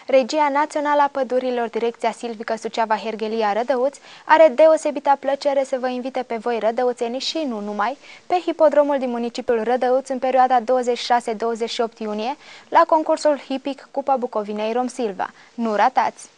Regia Națională a Pădurilor, Direcția Silvică Suceava-Herghelia Rădăuț, are deosebita plăcere să vă invite pe voi rădăuțenii și nu numai pe hipodromul din municipiul Rădăuț în perioada 26-28 iunie la concursul hipic Cupa Bucovinei Rom-Silva. Nu ratați!